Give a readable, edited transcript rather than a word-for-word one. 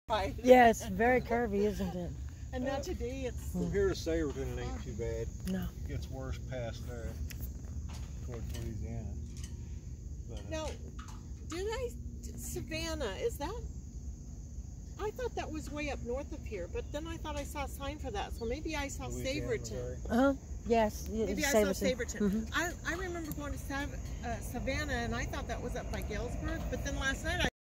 Right. Yes, very curvy, isn't it? And now today it's... From here to Saverton, it ain't too bad. No. It gets worse past there, towards Louisiana. But, Now, Savannah, is that... I thought that was way up north of here, but then I thought I saw a sign for that, so maybe I saw Louisiana, Saverton. Uh-huh. Yes. Maybe I Saverton. saw Saverton. Mm-hmm. I remember going to Savannah, and I thought that was up by Galesburg, but then last night I